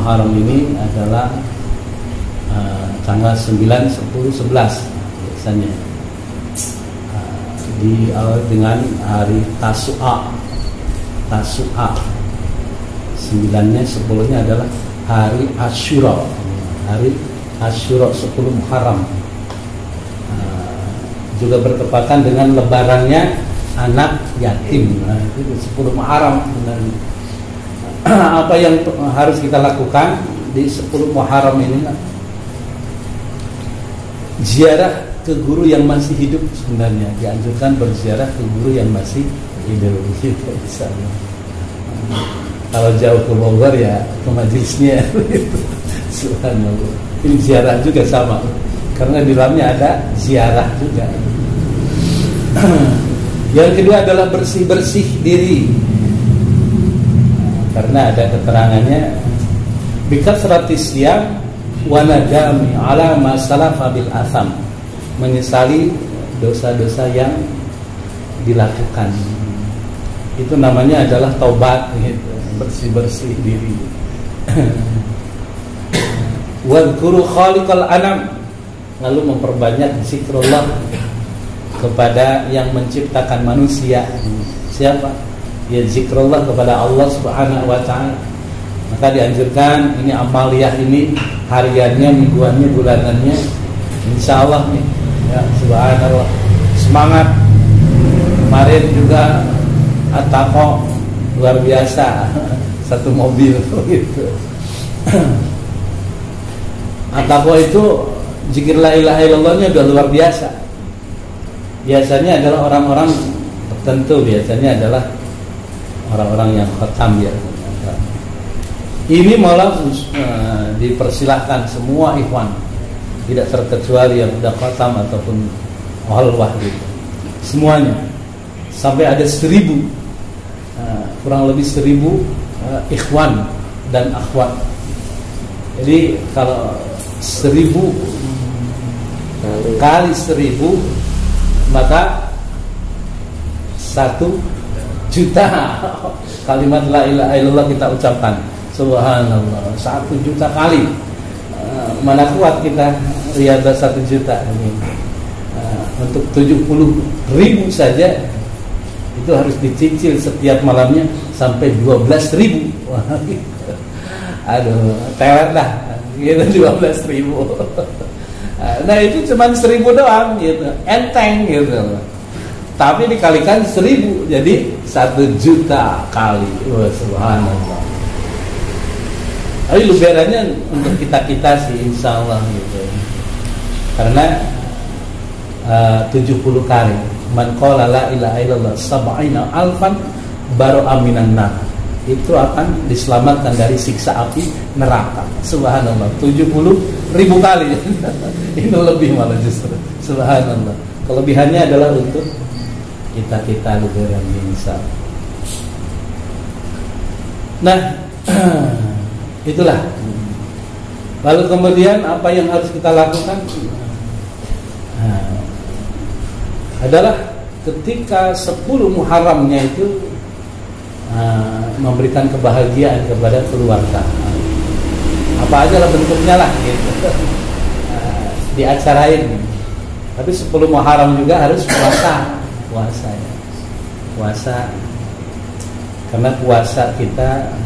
Muharram ini adalah tanggal 9, 10, 11 biasanya. Diawali dengan hari Tasu'a. 9-nya, 10-nya adalah hari Asyura. Hari Asyura 10 Muharram. Juga bertepatan dengan lebarannya anak yatim. Itu 10 Muharram sebenarnya. Apa yang harus kita lakukan di 10 Muharram ini? Ziarah ke guru yang masih hidup. Sebenarnya dianjurkan berziarah ke guru yang masih hidup. Kalau jauh ke Bogor ya ke majelisnya. Subhanallah. Ini ziarah juga sama, karena di dalamnya ada ziarah juga. Yang kedua adalah bersih-bersih diri, karena ada keterangannya bikatsratis siyam wa nadami ala ma salafa bil atham, menyesali dosa-dosa yang dilakukan. Itu namanya adalah taubat, gitu. Bersih-bersih diri. Wadhkuru khaliqal anam, lalu memperbanyak zikrullah kepada yang menciptakan manusia. Siapa? Ya zikrullah kepada Allah Subhanahu wa ta'ala. Maka dianjurkan ini amaliyah ini hariannya, mingguannya, bulanannya, insyaallah nih ya, subhanallah, semangat. Kemarin juga Ataqo luar biasa, satu mobil gitu. Ataqo itu zikir la ilaha illallahnya udah luar biasa. Biasanya adalah orang-orang tertentu, biasanya adalah orang-orang yang khatam ya. Ini malah dipersilahkan semua ikhwan, tidak terkecuali yang sudah khatam ataupun halwah gitu. Semuanya sampai ada 1000, kurang lebih 1000 ikhwan dan akhwat. Jadi kalau 1000 kali 1000 maka 1 juta kalimat la ilaha illallah kita ucapkan. Subhanallah, 1 juta kali. Mana kuat kita riadah 1 juta ini. Untuk 70.000 saja itu harus dicicil setiap malamnya sampai 12.000. Wah, aduh, teler dah gitu 12.000. Nah itu cuma 1000 doang gitu, enteng gitu. Tapi dikalikan 1000 jadi 1 juta kali. Wah, subhanallah. Tapi lebarannya untuk kita sih insyaallah gitu. Karena 70 kali man qala la ilaha illallah sab'ina alfan baro'a minan nar, itu akan diselamatkan dari siksa api neraka. Subhanallah, 70.000 kali. Itu lebih malah justru. Subhanallah. Kelebihannya adalah untuk kita lebaran insya. Nah, itulah. Lalu kemudian apa yang harus kita lakukan? Adalah ketika 10 Muharramnya itu memberikan kebahagiaan kepada keluarga. Apa aja lah bentuknya lah gitu. Diacarain. Tapi 10 Muharram juga harus puasa ya. Puasa. Karena puasa kita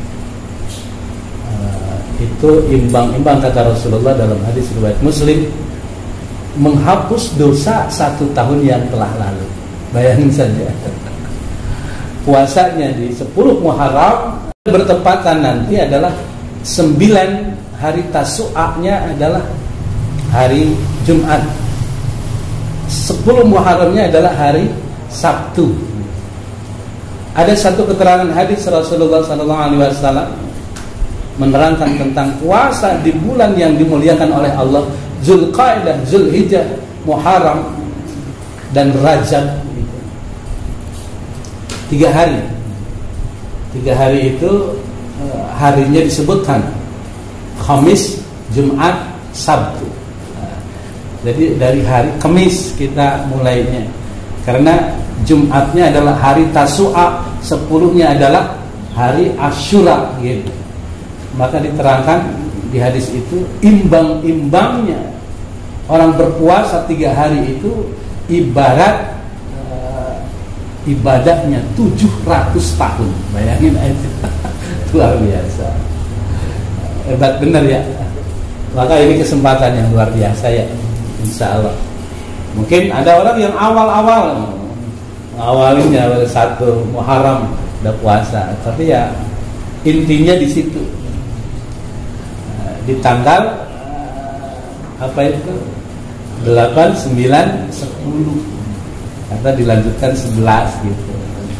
itu imbang-imbang kata Rasulullah dalam hadis riwayat Muslim, menghapus dosa 1 tahun yang telah lalu. Bayangin saja. Puasanya di 10 Muharram bertepatan nanti adalah 9 hari Tasu'anya adalah hari Jumat. 10 Muharramnya adalah hari Sabtu. Ada satu keterangan hadis Rasulullah SAW menerangkan tentang puasa di bulan yang dimuliakan oleh Allah, Zulqa'dah, Zulhijjah, Muharram dan Rajab. 3 hari. 3 hari itu harinya disebutkan Khamis, Jumat, Sabtu. Jadi dari hari Kamis kita mulainya, karena Jumatnya adalah hari Tasu'a, 10-nya adalah hari Asyura gitu. maka diterangkan di hadis itu imbang-imbangnya orang berpuasa 3 hari itu ibarat ibadahnya 700 tahun. Bayangin aja. Luar biasa. Hebat benar ya. Maka ini kesempatan yang luar biasa ya, insya Allah. Mungkin ada orang yang awal-awal awalnya 1 Muharram udah puasa, tapi ya intinya di situ. Di tanggal apa itu 8, 9, 10 atau dilanjutkan 11 gitu.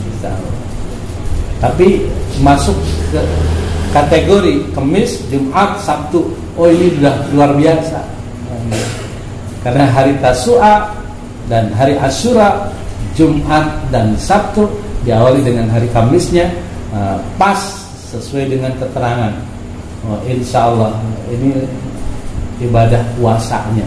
Tapi masuk ke kategori Kamis, Jumat, Sabtu. Oh ini sudah luar biasa. Karena hari Tasu'a dan hari Asyura, Jumat dan Sabtu diawali dengan hari Kamisnya, pas sesuai dengan keterangan. Oh, insya Allah ini ibadah puasanya.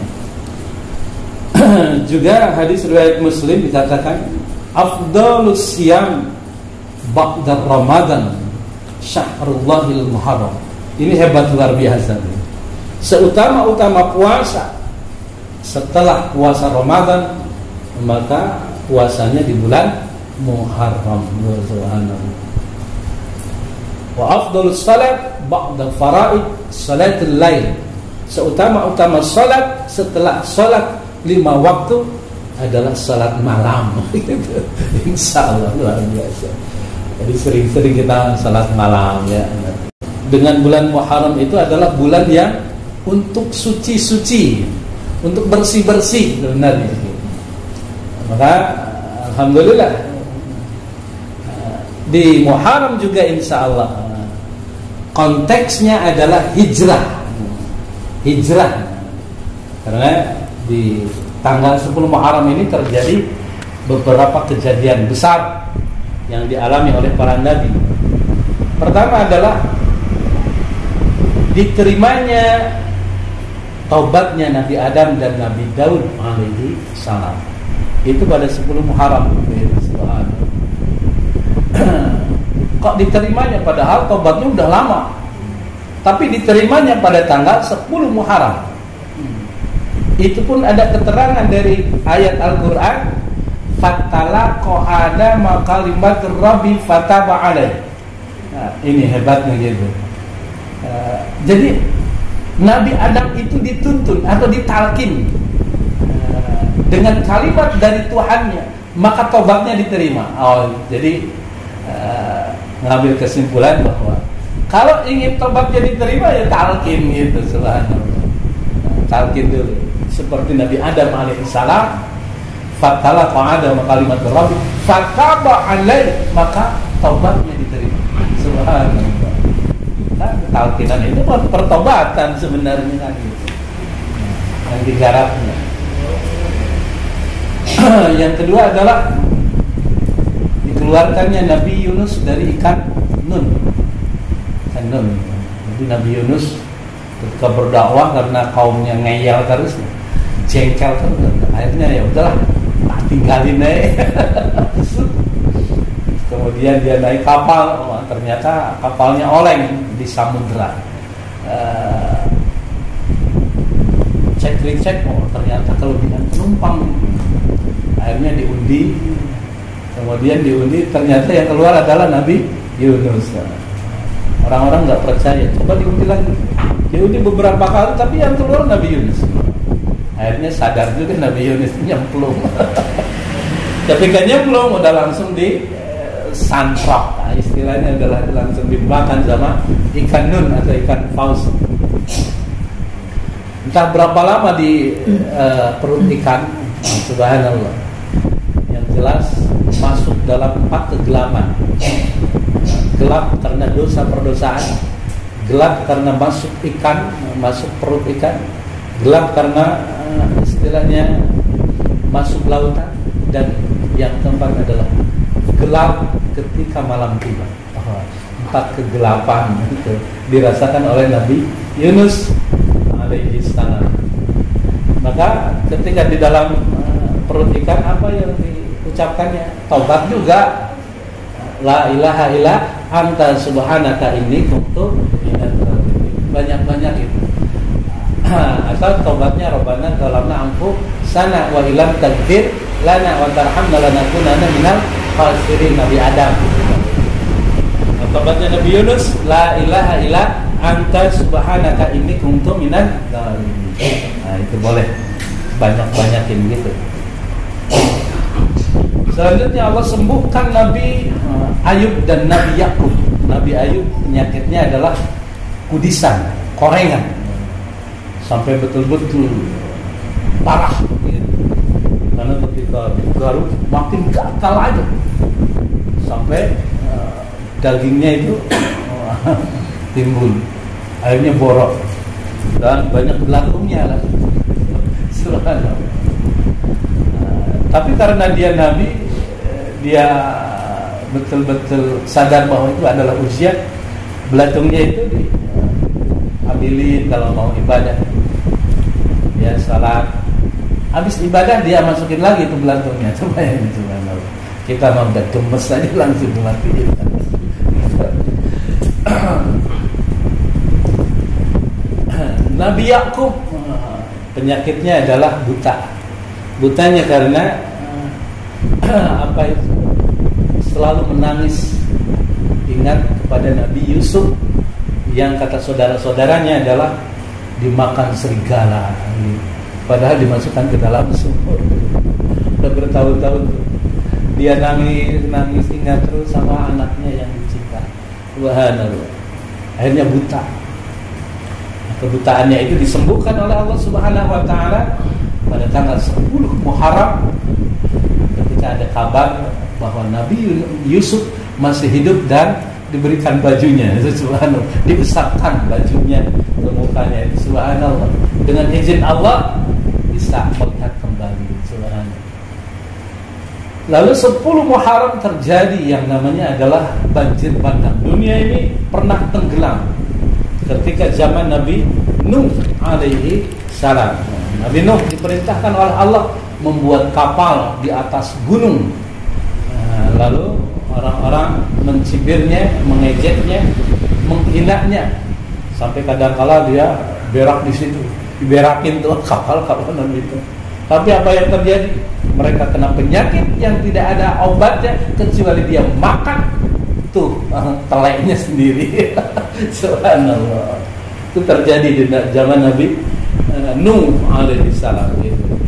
Juga hadis riwayat Muslim dikatakan afdhalus siyam ba'da Ramadan Syahrullahil Muharram. Ini hebat luar biasa. Seutama-utama puasa setelah puasa Ramadan, maka puasanya di bulan Muharram. Subhanallah. Wa afdhalus salat ba'da faraid salatul lail. Seutama-utama salat setelah salat 5 waktu adalah salat malam. Insyaallah luar biasa. Jadi sering-sering kita salat malam ya. Dengan bulan Muharram itu adalah bulan yang untuk suci-suci, untuk bersih-bersih sebenarnya. Maka alhamdulillah di Muharram juga insyaallah konteksnya adalah hijrah. Karena di tanggal 10 Muharram ini terjadi beberapa kejadian besar yang dialami oleh para nabi. Pertama adalah diterimanya taubatnya Nabi Adam dan Nabi Daud alaihi salam. Itu pada 10 Muharram. Kok diterimanya padahal taubatnya udah lama. Tapi diterimanya pada tanggal 10 Muharram. Itu pun ada keterangan dari ayat Al-Qur'an, fatalaqa Adam kalimatur rabbi fataba alaihi. Nah, ini hebatnya gitu. Jadi Nabi Adam itu dituntun atau ditalkin dengan kalimat dari Tuhannya, maka tobatnya diterima. Oh, jadi ngambil kesimpulan bahwa kalau ingin tobatnya diterima ya talkin gitu, subhanallah. Talkin dulu. Seperti Nabi Adam alaihissalam, fatalaqa Adam kalimat Rabbi fataba alaihi, maka taubatnya diterima. Subhanallah. Nah, talkinan itu pertobatan sebenarnya kan gitu. Yang digarapnya. Yang kedua adalah dikeluarkannya Nabi Yunus dari ikan nun. Ikan nun. Jadi Nabi Yunus ketika berdakwah karena kaumnya ngeyel terus, jengkel terus, akhirnya ya udahlah, tak tinggalin aja. Kemudian dia naik kapal, ternyata kapalnya oleng di samudra. Cek, ternyata kelebihan penumpang. Akhirnya diundi. Kemudian diundi, ternyata yang keluar adalah Nabi Yunus. Orang-orang nggak percaya, coba diundi lagi. Diundi beberapa kali, tapi yang keluar Nabi Yunus. Akhirnya sadar juga Nabi Yunus nyemplung. Tapi kan nyemplung, udah langsung di santrap, nah, istilahnya adalah langsung dimakan sama ikan nun atau ikan paus. Entah berapa lama di perut ikan, subhanallah. Yang jelas masuk dalam 4 kegelapan. Gelap karena dosa perdosaan, gelap karena masuk ikan, masuk perut ikan, gelap karena istilahnya masuk lautan, dan yang keempat adalah gelap ketika malam tiba. 4 kegelapan itu dirasakan oleh Nabi Yunus alaihi salam. Maka ketika di dalam perut ikan, apa yang diucapkannya? Taubat juga. La ilaha illa anta subhanaka inni kuntu minadz banyak itu. Atau tobatnya Rabbana zalamna anfusana wa illam taghfir lana wa tarhamna lanakunanna minal khasirin, Nabi Adam. Tobatnya Nabi Yunus, la ilaha illa anta subhanaka inni kuntu minadz dzalimin. Nah, itu boleh banyak-banyakin gitu. Selanjutnya Allah sembuhkan Nabi Ayub dan Nabi Yakub. Nabi Ayub penyakitnya adalah kudisan, korengan, sampai betul-betul parah gitu. Karena ketika digaruk makin gatal aja, sampai dagingnya itu timbul, akhirnya borok dan banyak belangkungnya lah. Subhanallah. Tapi karena dia Nabi, dia betul-betul sadar bahwa itu adalah ujian. Belantungnya itu diambilin kalau mau ibadah. Dia salat, habis ibadah dia masukin lagi itu belantungnya. Coba ya, subhanallah. Kita mau udah gemes aja langsung dimatiin. Nabi Yakub penyakitnya adalah buta. Butanya karena apa itu? Selalu menangis ingat kepada Nabi Yusuf yang kata saudara-saudaranya adalah dimakan serigala, padahal dimasukkan ke dalam sumur. Udah bertahun-tahun tuh dia nangis ingat terus sama anaknya yang dicinta. Subhanallah. Akhirnya buta. Kebutaannya itu disembuhkan oleh Allah Subhanahu wa taala pada tanggal 10 Muharram ketika ada kabar bahwa Nabi Yusuf masih hidup dan diberikan bajunya. Subhanallah, dibesarkan bajunya ke mukanya. Subhanallah, dengan izin Allah bisa melihat kembali. Subhanallah. Lalu 10 Muharram terjadi yang namanya adalah banjir bandang. Dunia ini pernah tenggelam ketika zaman Nabi Nuh alaihi salam. Nabi Nuh diperintahkan oleh Allah membuat kapal di atas gunung. Lalu orang-orang mencibirnya, mengejeknya, menghinanya, sampai kadang-kala dia berak di situ, diberakin tuh kapal-kapal itu. Tapi apa yang terjadi? Mereka kena penyakit yang tidak ada obatnya kecuali dia makan tuh teleknya sendiri. Subhanallah. Itu terjadi di zaman Nabi Nuh alaihi salam gitu.